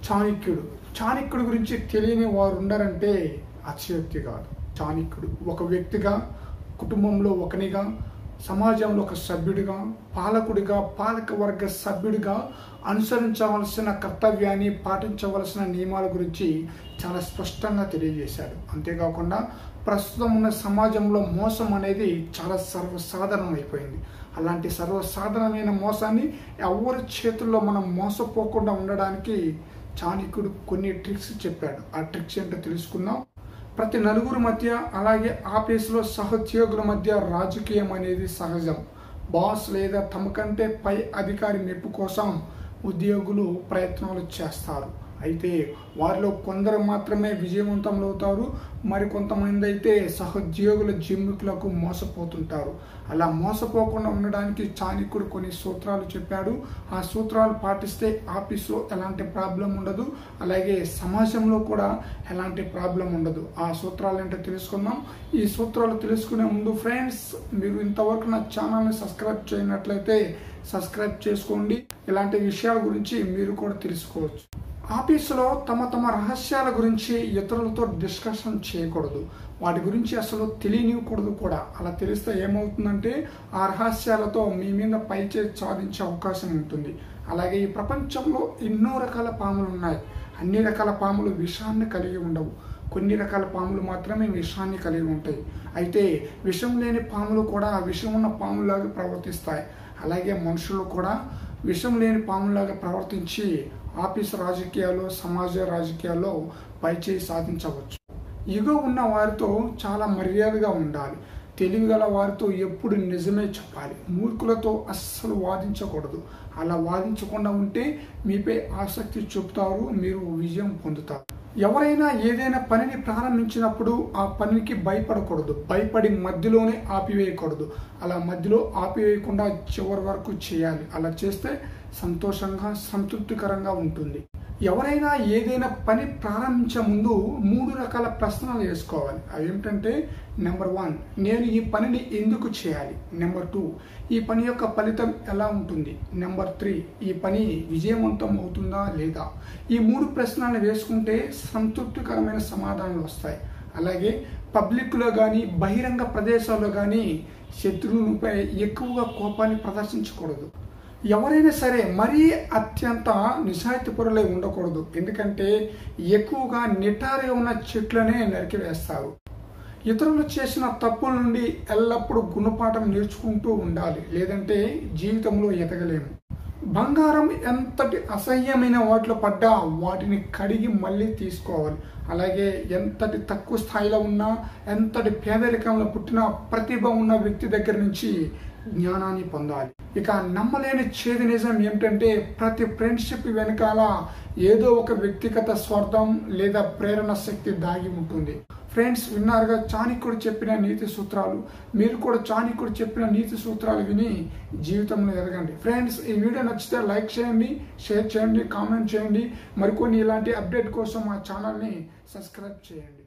చాణక్యుడు. చాణక్యుడి గురించి తెలియని వారు ఉన్నారంటే అతిశయోక్తి కాదు. చాణక్యుడు ఒక వ్యక్తిగా, కుటుంబంలో ఒకనిగా, సమాజంలో ఒక సభ్యుడిగా, పాలకుడిగా, పాలకవర్గ సభ్యుడిగా అనుసరించవలసిన కర్తవ్యాన్ని, పాటించవలసిన నియమాల గురించి చాలా స్పష్టంగా తెలియజేశాడు. అంతేకాకుండా ప్రస్తుతం ఉన్న సమాజంలో మోసం అనేది చాలా సర్వసాధారణం అయిపోయింది. అలాంటి సర్వసాధారణమైన మోసాన్ని ఎవరి చేతుల్లో మనం మోసపోకుండా ఉండడానికి చాణక్యుడు కొన్ని ట్రిక్స్ చెప్పాడు. ఆ ట్రిక్స్ ఏంటో తెలుసుకుందాం. ప్రతి నలుగురు మధ్య, అలాగే ఆఫీసులో సహోద్యోగుల మధ్య రాజకీయం అనేది సహజం. బాస్ లేదా తమ కంటే పై అధికారి మెప్పు కోసం ఉద్యోగులు ప్రయత్నాలు చేస్తారు. అయితే వారిలో కొందరు మాత్రమే విజయవంతమవుతారు, మరికొంతమంది అయితే సహోద్యోగుల జిమ్మికులకు మోసపోతుంటారు. అలా మోసపోకుండా ఉండడానికి చాణక్యుడు కొన్ని సూత్రాలు చెప్పాడు. ఆ సూత్రాలు పాటిస్తే ఆఫీస్లో ఎలాంటి ప్రాబ్లం ఉండదు, అలాగే సమాజంలో కూడా ఎలాంటి ప్రాబ్లం ఉండదు. ఆ సూత్రాలు ఏంటో తెలుసుకుందాం. ఈ సూత్రాలు తెలుసుకునే ముందు ఫ్రెండ్స్, మీరు ఇంతవరకు నా ఛానల్ని సబ్స్క్రైబ్ చేయనట్లయితే సబ్స్క్రైబ్ చేసుకోండి. ఇలాంటి విషయాల గురించి మీరు కూడా తెలుసుకోవచ్చు. ఆఫీసులో తమ రహస్యాల గురించి ఇతరులతో డిస్కషన్ చేయకూడదు. వాటి గురించి అసలు తెలియనివ్వకూడదు కూడా. అలా తెలిస్తే ఏమవుతుందంటే ఆ రహస్యాలతో మీ మీద పైచేయి సాధించే అవకాశం ఉంటుంది. అలాగే ఈ ప్రపంచంలో ఎన్నో రకాల పాములు ఉన్నాయి. అన్ని రకాల పాములు విషాన్ని కలిగి ఉండవు. కొన్ని రకాల పాములు మాత్రమే విషాన్ని కలిగి ఉంటాయి. అయితే విషం లేని పాములు కూడా విషం ఉన్న పాములాగా ప్రవర్తిస్తాయి. అలాగే మనుషులు కూడా విషం లేని పాములాగా ప్రవర్తించి ఆఫీసు రాజకీయాలు, సమాజ రాజకీయాల్లో పైచేయి సాధించవచ్చు. ఇగో ఉన్న వారితో చాలా మర్యాదగా ఉండాలి. తెలివిగల వారితో ఎప్పుడు నిజమే చెప్పాలి. మూర్ఖులతో అస్సలు వాదించకూడదు. అలా వాదించకుండా ఉంటే మీపై ఆసక్తి చూపుతారు, మీరు విజయం పొందుతారు. ఎవరైనా ఏదైనా పనిని ప్రారంభించినప్పుడు ఆ పనికి భయపడకూడదు. భయపడి మధ్యలోనే ఆపివేయకూడదు. అలా మధ్యలో ఆపివేయకుండా చివరి వరకు చేయాలి. అలా చేస్తే సంతోషంగా, సంతృప్తికరంగా ఉంటుంది. ఎవరైనా ఏదైనా పని ప్రారంభించే ముందు 3 రకాల ప్రశ్నలు వేసుకోవాలి. అవి ఏమిటంటే, నెంబర్ 1, నేను ఈ పనిని ఎందుకు చేయాలి? నెంబర్ 2, ఈ పని యొక్క ఫలితం ఎలా ఉంటుంది? నెంబర్ 3, ఈ పని విజయవంతం అవుతుందా లేదా? ఈ 3 ప్రశ్నలను వేసుకుంటే సంతృప్తికరమైన సమాధానాలు వస్తాయి. అలాగే పబ్లిక్లో కానీ, బహిరంగ ప్రదేశాల్లో కానీ శత్రువులపై ఎక్కువగా కోపాన్ని ప్రదర్శించకూడదు. ఎవరైనా సరే మరీ అత్యంత నిజాయితీపరులై ఉండకూడదు. ఎందుకంటే ఎక్కువగా నిటారుగా ఉన్న చెట్లనే నరికివేస్తారు. ఇతరులు చేసిన తప్పుల నుండి ఎల్లప్పుడూ గుణపాఠం నేర్చుకుంటూ ఉండాలి, లేదంటే జీవితంలో ఎదగలేము. బంగారం ఎంతటి అసహ్యమైన వాటిలో పడ్డా వాటిని కడిగి మళ్ళీ తీసుకోవాలి. అలాగే ఎంతటి తక్కువ స్థాయిలో ఉన్నా, ఎంతటి పేదరికంలో పుట్టిన ప్రతిభ ఉన్న వ్యక్తి దగ్గర నుంచి జ్ఞానాన్ని పొందాలి. ఇక నమ్మలేని చేదు నిజం ఏమిటంటే, ప్రతి ఫ్రెండ్షిప్ వెనకాల ఏదో ఒక వ్యక్తిగత స్వార్థం లేదా ప్రేరణ శక్తి దాగి ఉంటుంది. ఫ్రెండ్స్, విన్నారుగా చాణక్యుడు చెప్పిన నీతి సూత్రాలు. మీరు కూడా చాణక్యుడు చెప్పిన నీతి సూత్రాలు విని జీవితంలో ఎదగండి. ఫ్రెండ్స్, ఈ వీడియో నచ్చితే లైక్ చేయండి, షేర్ చేయండి, కామెంట్ చేయండి. మరికొన్ని ఇలాంటి అప్డేట్ కోసం మా ఛానల్ని సబ్స్క్రైబ్ చేయండి.